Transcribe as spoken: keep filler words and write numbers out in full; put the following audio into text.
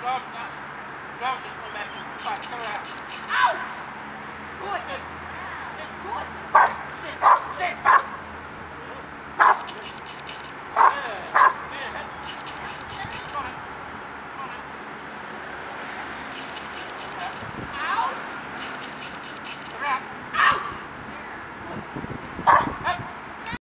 Dog's not. Dog's just going back and fight her out. Ow! Good.